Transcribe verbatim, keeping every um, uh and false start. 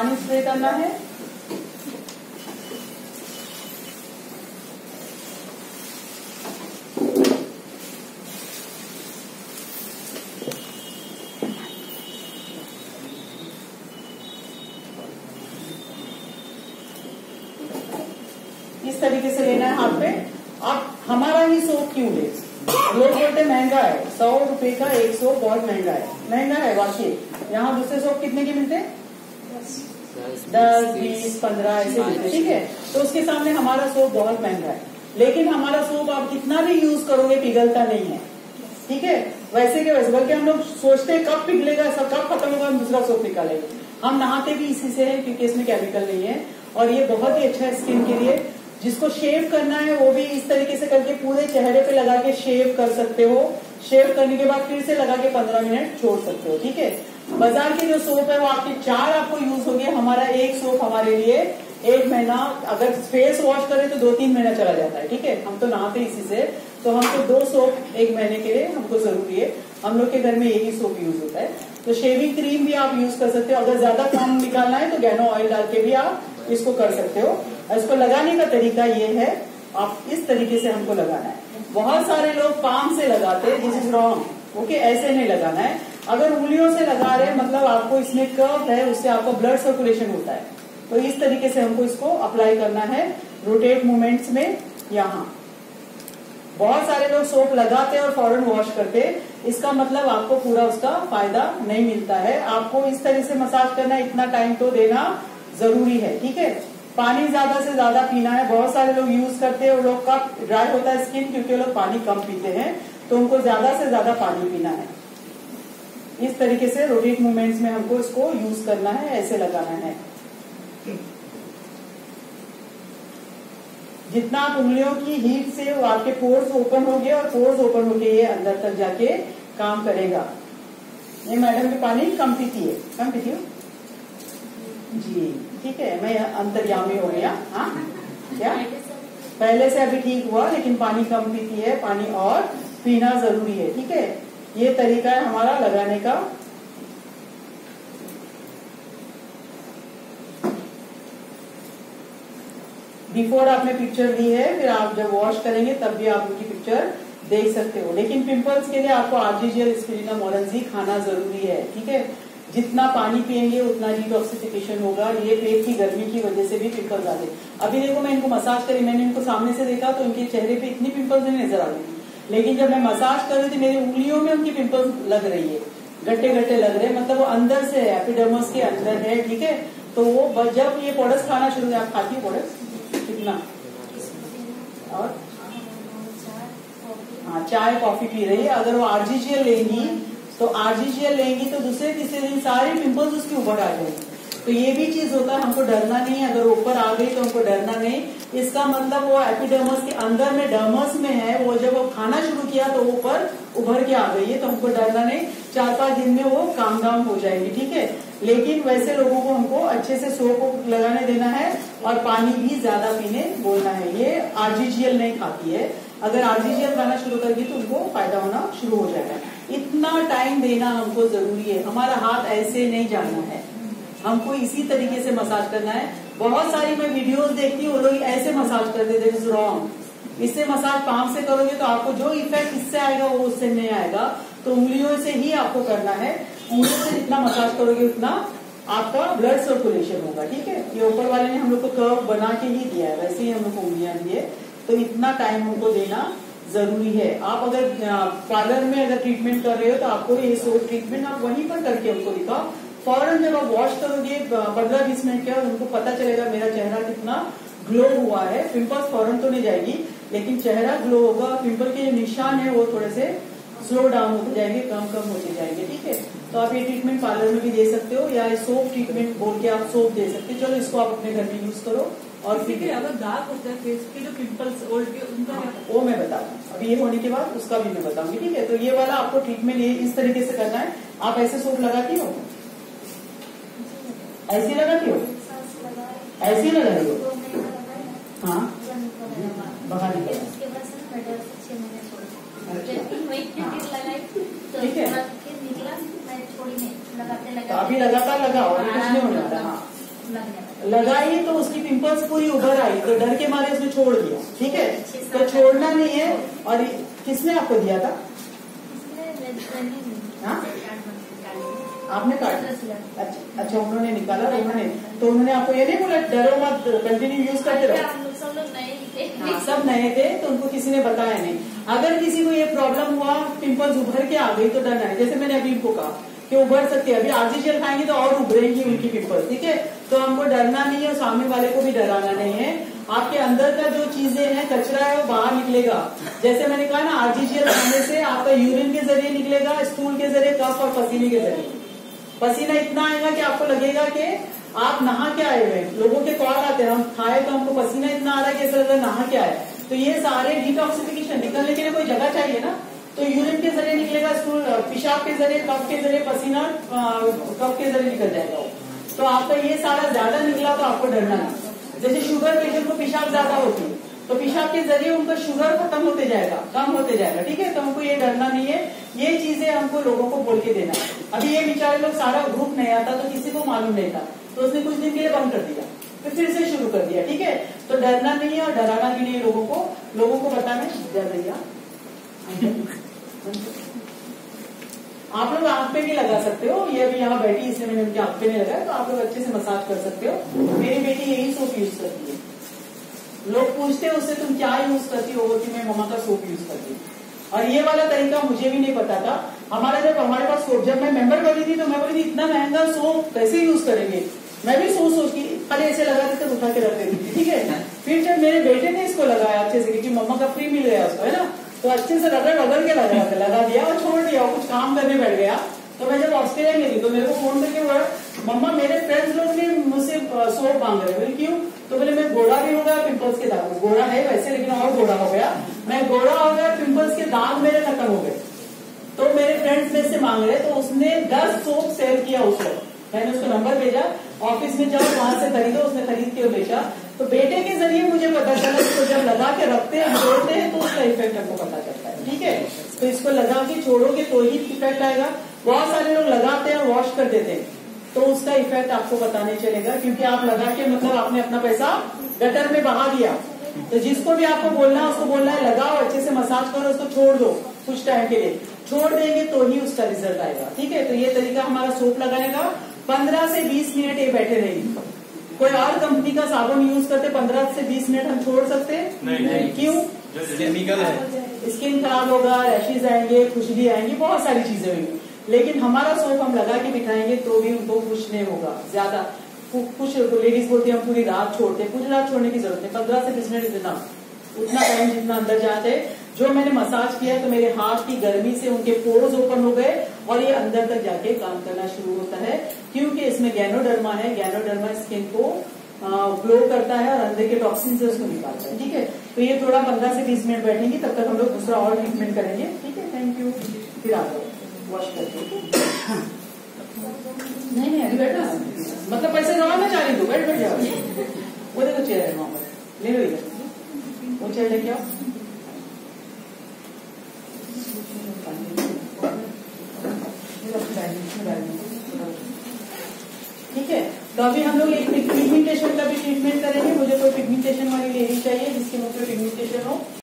पानी स्प्रे करना है। इस तरीके से लेना है हाथ पे। आप हमारा ही सोप क्यों ले, लोग बोलते महंगा है, सौ रुपए का एक सोप बहुत महंगा है। महंगा है वाकई। यहाँ दूसरे सोप कितने के मिलते हैं? दस बीस पंद्रह ऐसे मिलते, ठीक है। तो उसके सामने हमारा सोप बहुत महंगा है, लेकिन हमारा सोप आप कितना भी यूज करोगे पिघलता नहीं है, ठीक है। वैसे के वैसे, बल्कि हम लोग सोचते हैं कब पिघलेगा, सब कब खत्म होगा, हम दूसरा सोप निकालेंगे। हम नहाते भी इसी से हैं क्योंकि इसमें केमिकल नहीं है, और ये बहुत ही अच्छा है स्किन के लिए। जिसको शेव करना है वो भी इस तरीके से करके पूरे चेहरे पे लगा के शेव कर सकते हो। शेव करने के बाद फिर से लगा के पंद्रह मिनट छोड़ सकते हो, ठीक है। बाजार की जो सोप है वो आपके चार आपको यूज होगी। हमारा एक सोप हमारे लिए एक महीना, अगर फेस वॉश करें तो दो तीन महीना चला जाता है, ठीक है। हम तो नहाते इसी से, तो हमको दो सोप एक महीने के लिए हमको जरूरी है। हम लोग के घर में एक ही सोप यूज होता है। तो शेविंग क्रीम भी आप यूज कर सकते हो। अगर ज्यादा काम निकालना है तो गैनो ऑयल डाल के भी आप इसको कर सकते हो। इसको लगाने का तरीका ये है, आप इस तरीके से हमको लगाना है। बहुत सारे लोग पाम से लगाते हैं, दिस इज रॉन्ग, ओके। ऐसे नहीं लगाना है। अगर उंगलियों से लगा रहे हैं मतलब आपको इसमें कर्व है, उससे आपको ब्लड सर्कुलेशन होता है। तो इस तरीके से हमको इसको अप्लाई करना है रोटेट मूवमेंट्स में। यहाँ बहुत सारे लोग सोप लगाते और फौरन वॉश करते, इसका मतलब आपको पूरा उसका फायदा नहीं मिलता है। आपको इस तरह से मसाज करना है, इतना टाइम तो देना जरूरी है, ठीक है। पानी ज्यादा से ज्यादा पीना है। बहुत सारे लोग यूज करते हैं, वो लोग का ड्राई होता है स्किन क्योंकि वो लोग पानी कम पीते हैं, तो उनको ज्यादा से ज्यादा पानी पीना है। इस तरीके से रोटेट मूवमेंट्स में हमको इसको यूज करना है, ऐसे लगाना है। जितना आप उंगलियों की हीट से वो आपके पोर्स ओपन हो गए, और पोर्स ओपन होके ये अंदर तक जाके काम करेगा। ये मैडम भी पानी कम पीती है, कम पीती हो जी, ठीक है। मैं अंतर्यामी हो गया। हाँ क्या पहले से अभी ठीक हुआ, लेकिन पानी कम पीती है। पानी और पीना जरूरी है, ठीक है। ये तरीका है हमारा लगाने का। बिफोर आपने पिक्चर दी है, फिर आप जब वॉश करेंगे तब भी आप उनकी पिक्चर देख सकते हो। लेकिन पिंपल्स के लिए आपको आर्जिजियल स्पिरुलिना मोरेंसी खाना जरूरी है, ठीक है। जितना पानी पियेंगे उतना डिटॉक्सिफिकेशन होगा। ये पेट की गर्मी की वजह से भी पिंपल्स आते। अभी देखो मैं इनको मसाज करी, मैंने इनको सामने से देखा तो इनके चेहरे पे इतनी पिंपल्स नहीं नजर आ रही थी, लेकिन जब मैं मसाज कर रही थी मेरी उंगलियों में उनकी पिंपल्स लग रही है, गट्टे गट्टे लग रहे हैं। मतलब वो अंदर से है, एपिडर्मस के अंदर है, ठीक है। तो वो जब ये प्रोडक्ट्स खाना शुरू किया, आप खाती हो प्रोडक्ट्स कितना? और हाँ, चाय कॉफी पी रही है। अगर वो आर्जिजियल लेंगी तो आर्जिजियल लेंगी तो दूसरे तीसरे दिन सारे पिंपल्स उसके ऊपर आ जाएंगे। तो ये भी चीज होता है, हमको डरना नहीं है। अगर ऊपर आ गई तो हमको डरना नहीं। इसका मतलब वो एपिडर्मस के अंदर में डर्मस में है, वो जब वो खाना शुरू किया तो ऊपर उभर के आ गई है, तो हमको डरना नहीं। चार पांच दिन में वो काम डाउन हो जाएगी, ठीक है। लेकिन वैसे लोगों को हमको अच्छे से सोप लगाने देना है और पानी भी ज्यादा पीने बोलना है। ये आर्जिजियल नहीं खाती है। अगर आर्जिजियल खाना शुरू करगी तो उनको फायदा होना शुरू हो जाएगा। इतना टाइम देना हमको जरूरी है। हमारा हाथ ऐसे नहीं जाना है, हमको इसी तरीके से मसाज करना है। बहुत सारी मैं वीडियोस देखती हूँ, वो लोग ऐसे मसाज करते, दैट इज रॉन्ग। इससे मसाज पाम से करोगे तो आपको जो इफेक्ट इससे आएगा वो उससे नहीं आएगा। तो उंगलियों से ही आपको करना है। उंगलियों से जितना मसाज करोगे उतना आपका ब्लड सर्कुलेशन होगा, ठीक है। ये ऊपर वाले ने हम लोग को कर्व बना के ही दिया है, वैसे ही हम लोग को उंगलियां दी है। तो इतना टाइम हमको देना जरूरी है। आप अगर पार्लर में अगर ट्रीटमेंट कर रहे हो तो आपको ये सोप ट्रीटमेंट आप वहीं पर करके उनको दिखाओ। फौरन जब आप वॉश करोगे पंद्रह बीस मिनट के बाद उनको पता चलेगा मेरा चेहरा कितना ग्लो हुआ है। पिंपल्स फौरन तो नहीं जाएगी, लेकिन चेहरा ग्लो होगा। पिंपल के जो निशान है वो थोड़े से स्लो डाउन होते जाएंगे, कम कम होते जाएंगे, ठीक है। तो आप ये ट्रीटमेंट पार्लर में भी दे सकते हो, या सोप ट्रीटमेंट बोल के आप सोप दे सकते हो। चलो इसको आप अपने घर में यूज करो। और फिर अगर दाग होता है फेस के जो पिंपल्स ओल्ड के, उनका हाँ, वो मैं बताऊँ अभी ये होने के बाद उसका भी मैं बताऊंगी, ठीक है। तो ये वाला आपको ट्रीटमेंट ये इस तरीके से करना है। आप ऐसे सोप लगाती हो, ऐसी लगाती हो, ऐसी लगा रही हो, हाँ बाहर निकल, ठीक है। तो अभी लगातार लगाओ, अभी कुछ नहीं होने वाला। हाँ, लगाई तो उसकी पिंपल्स पूरी उभर आई, तो डर के मारे उसने छोड़ दिया। ठीक है, तो छोड़ना नहीं है। और किसने आपको दिया था? हाँ, आपने काटा? अच्छा अच्छा, उन्होंने निकाला, उन्होंने तो उन्होंने आपको ये नहीं बोला डरो मत, कंटिन्यू यूज करते रहो? हाँ, सब नए थे तो उनको किसी ने बताया नहीं। अगर किसी को ये प्रॉब्लम हुआ, पिंपल्स उभर के आ गई, तो डरना है। जैसे मैंने अभी इनको कहा कि उभर सकती है, अभी आर्टिफिशियल खाएंगे तो और उभरेंगी उनकी पिंपल्स। ठीक है, तो हमको डरना नहीं है और सामने वाले को भी डराना नहीं है। आपके अंदर का जो चीजें हैं, कचरा है, वो बाहर निकलेगा। जैसे मैंने कहा ना, आर्टिफिशियल खाने से आपका यूरिन के जरिए निकलेगा, स्टूल के जरिए, कफ और पसीने के जरिए। पसीना इतना आएगा कि आपको लगेगा कि आप नहा के आए हुए। लोगों के कॉल आते हैं, हम खाए तो हमको पसीना इतना आ रहा है कि ऐसा लग रहा है नहा के आए। तो ये सारे डिटॉक्सिफिकेशन निकलने के लिए कोई जगह चाहिए ना, तो यूरिन के जरिए निकलेगा, स्टूल, पेशाब के जरिए, कफ के जरिए, पसीना कफ के जरिए निकल जाएगा। तो आपका ये सारा ज्यादा निकला तो आपको डरना नहीं। जैसे शुगर पेशेंट को पेशाब ज्यादा होती है, तो पेशाब के जरिए उनका शुगर खत्म होते जाएगा, कम होते जाएगा। ठीक है, तो हमको ये डरना नहीं है। ये चीजें हमको लोगों को बोल के देना है। अभी ये बेचारे लोग, सारा ग्रुप नया था तो किसी को मालूम नहीं था, तो उसने कुछ दिन के लिए बंद कर दिया, फिर फिर से शुरू कर दिया। ठीक है, तो डरना नहीं है और डराना भी नहीं है लोगों को। लोगों को बताना डर भैया आप लोग आंख पे भी लगा सकते हो। ये अभी यहाँ बैठी, इसलिए मैंने उनकी आंख पे नहीं लगाया, तो आप लोग अच्छे से मसाज कर सकते हो। मेरी बेटी यही सोप यूज करती है। लोग पूछते हैं उससे तुम क्या यूज करती हो, कि मैं मम्मा का सोप यूज करती हूँ। और ये वाला तरीका मुझे भी नहीं पता था। हमारा जब हमारे पास सोप, जब मैं मेंबर बनी थी तो मैं बोली थी इतना महंगा सोप कैसे यूज करेंगे। मैं भी सोच सोच की खाली ऐसे लगाते थे, उठा के रख देती थी। ठीक है, फिर जब मेरे बेटे ने इसको लगाया अच्छे से, क्योंकि मम्मा का फ्री मिल गया उसको, है ना, तो अच्छे से रगड़ रगड़ के लगा लगा दिया और छोड़ दिया, कुछ काम करने बैठ गया। तो मैं जब ऑस्ट्रेलिया में थी तो मेरे को फोन करके बोला, मम्मा मेरे फ्रेंड्स लोग ने मुझसे सोप मांग रहे। बोले क्यों? तो बोले मैं गोरा भी हो गया, पिंपल्स के दाग, गोरा है वैसे लेकिन और गोरा हो गया, मैं गोरा हो गया, पिंपल्स के दाग मेरे खत्म हो गए। तो मेरे फ्रेंड्स में से मांग रहे, तो उसने दस सोप सेल किया उस वक्त। मैंने उसको नंबर भेजा, ऑफिस में जाओ वहां से खरीदो, उसने खरीद के बेचा। तो बेटे के जरिए मुझे पता चला इसको जब लगा के रखते हैं, जोड़ते हैं, तो उसका इफेक्ट हमको पता चलता है। ठीक है, तो इसको लगा के छोड़ोगे तो ही इफेक्ट आएगा। बहुत सारे लोग लगाते हैं और वॉश कर देते हैं, तो उसका इफेक्ट आपको पता नहीं चलेगा, क्योंकि आप लगा के मतलब आपने अपना पैसा गटर में बहा दिया। तो जिसको भी आपको बोलना है उसको बोलना है लगाओ, अच्छे से मसाज करो, उसको छोड़ दो कुछ टाइम के लिए, छोड़ देंगे तो ही उसका रिजल्ट आएगा। ठीक है, तो ये तरीका हमारा सोप लगाने का। पंद्रह से बीस मिनट ये बैठे रहेंगे। कोई और कंपनी का साबुन यूज करते पंद्रह से बीस मिनट हम छोड़ सकते नहीं, नहीं। क्यों? केमिकल है, स्किन खराब होगा, रैशेज आएंगे, खुजली आएंगी, बहुत सारी चीजें होंगी। लेकिन हमारा सोप हम लगा के बिठाएंगे तो भी उनको कुछ नहीं होगा ज्यादा। कुछ लेडीज बोलती है हम पूरी रात छोड़ते, पूरी रात छोड़ने की जरूरत नहीं, पंद्रह से बीस मिनट इतना, उतना टाइम जितना अंदर जाते। जो मैंने मसाज किया तो मेरे हाथ की गर्मी से उनके पोर्स ओपन हो गए और ये अंदर तक जाके काम करना शुरू होता है, क्योंकि इसमें गैनोडर्मा है। गैनोडर्मा स्किन को ग्लो करता है और अंदर के टॉक्सिन से उसको निकालता है। ठीक है, तो ये थोड़ा पंद्रह से बीस मिनट बैठेंगे, तब तक हम लोग दूसरा और ट्रीटमेंट करेंगे। ठीक है, थैंक यू। फिर आ जाओ वॉश करके। नहीं नहीं अभी बैठना, मतलब पैसे जमा ना चाह रही तू, बैठ बैठ जाओ। वो देखो चेयर है वहां पर, ले लो इधर, वो चेयर लेके आओ। ठीक है, तो अभी हम लोग एक पिगमेंटेशन का भी ट्रीटमेंट करेंगे। मुझे कोई पिगमेंटेशन वाली लेडी चाहिए जिसके मुख पे पिगमेंटेशन हो।